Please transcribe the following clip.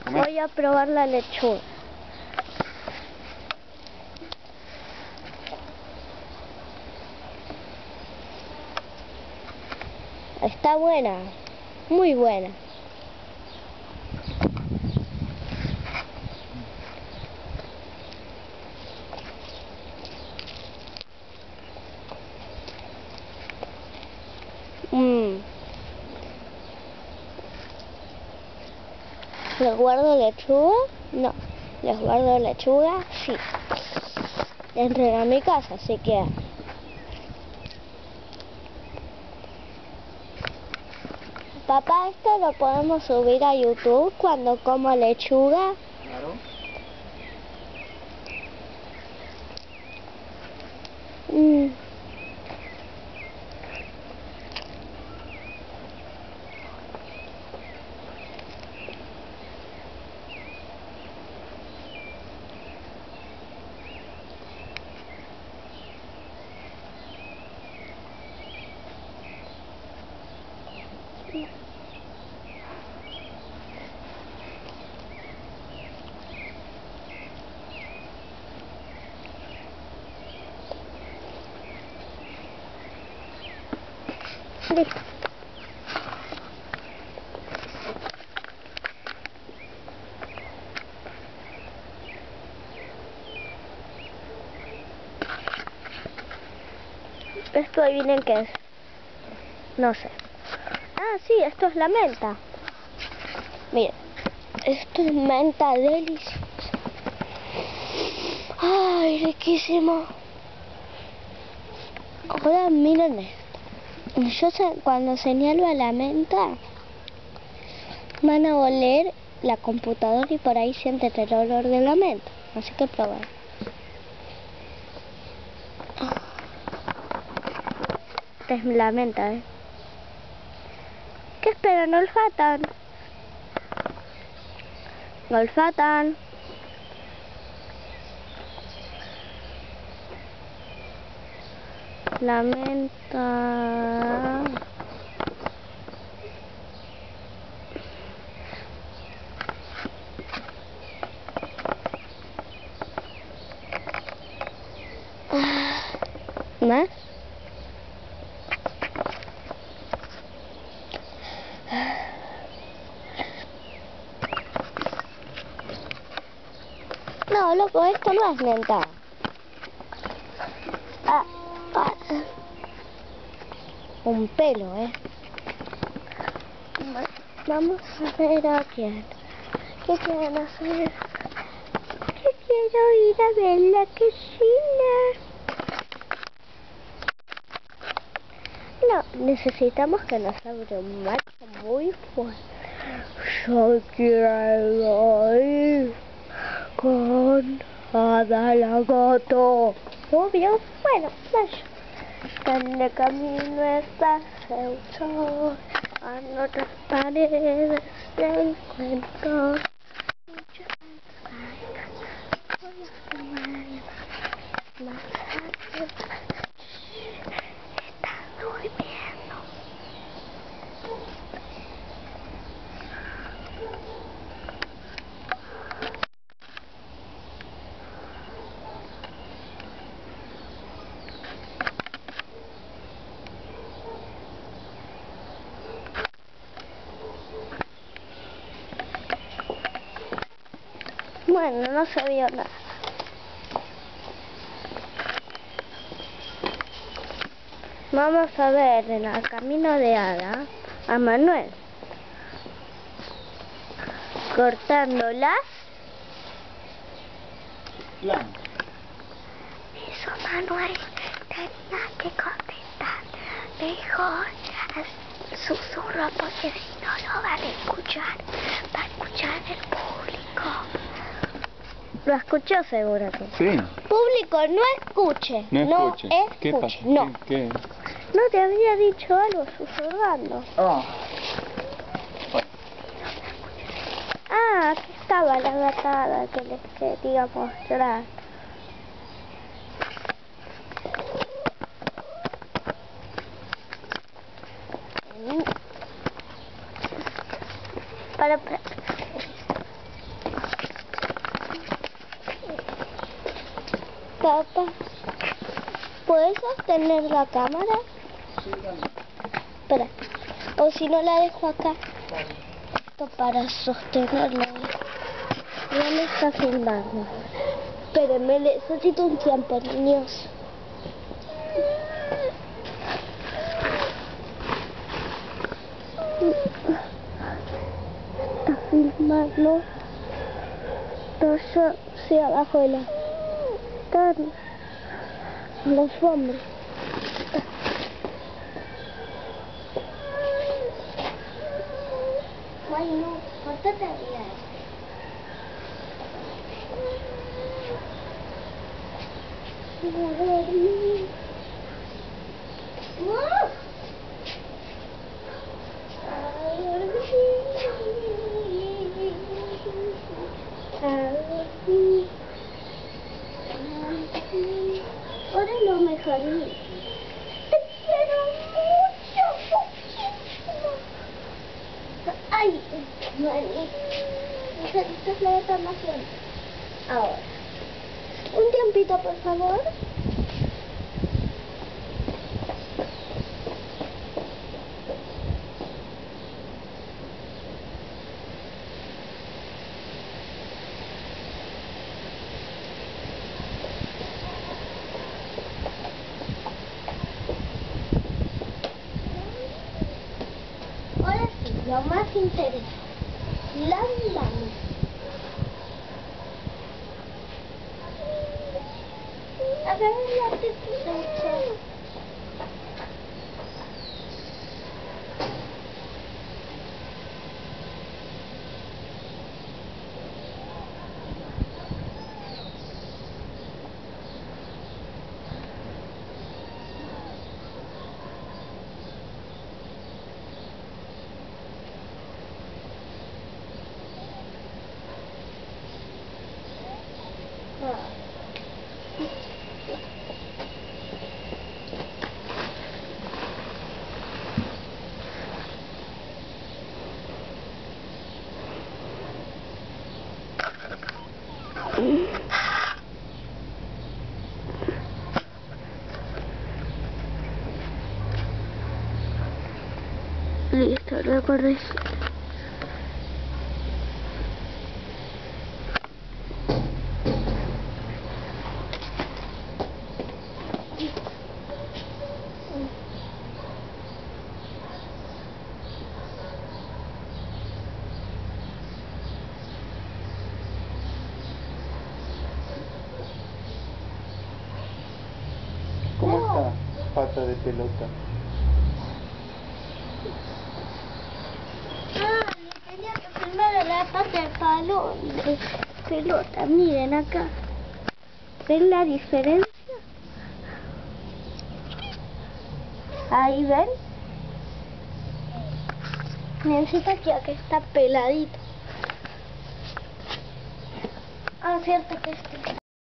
Voy a probar la lechuga. Está buena, muy buena. ¿Les guardo lechuga? No. ¿Les guardo lechuga? Sí. Dentro de mi casa, así que... Papá, ¿esto lo podemos subir a YouTube cuando como lechuga? Claro. Listo. Esto adivinen qué es. No sé. Ah, sí, esto es la menta. Miren, esto es menta deliciosa. Ay, riquísimo. Ahora miren esto. Cuando señalo a la menta, van a oler la computadora y por ahí sienten el olor de la menta. Así que probar. Esta es la menta, ¿eh? ¿Qué esperan? Olfatan. Olfatan. La menta. ¿Más? No, loco, esto no es menta. Un pelo, Vamos a ver a quién. ¿Qué quieren hacer? Que quiero ir a ver la cocina. No, necesitamos que nos abra un macho muy fuerte. Yo quiero ir con Ada la gato. Obvio, bueno, vaya. En el camino está Zeus, a nuestras paredes se encuentro muchas vacas. Voy a tomar masajes. Está durmiendo. Bueno, no se vio nada. Vamos a ver en el camino de Ada a Manuel cortando las plantas. Eso, Manuel tenía que contestar mejor susurro, porque si no lo van a escuchar, va a escuchar el público. Lo escuchó seguro que. Sí. Público, no escuche. No escuche. ¿Qué Escuche. pasa? No. ¿Qué? No te había dicho algo susurrando. Ah. Ah, aquí estaba la gatada que les quería mostrar. Para. Papá, ¿puedes sostener la cámara? Sí, dale. Espera, o si no la dejo acá. Esto para sostenerla. Ya me está filmando. Espérenme, necesito un tiempo, niños. A filmarlo. Todo sí, abajo de la... Están los hombres. Ay, no, córtate ya. Ahora lo mejor. Te quiero mucho, muchísimo. Ay, mami. Necesitas la información. Ahora. Un tiempito, por favor. Ahora sí, lo más interesante. Las manos. A ver la tetita. Listo, lo corres. ¿Cómo está? Pata de pelota. Ah, le tenía que filmar a la pata del balón de pelota. Miren acá. ¿Ven la diferencia? Ahí ven. Necesito que está peladito. Ah, cierto que este.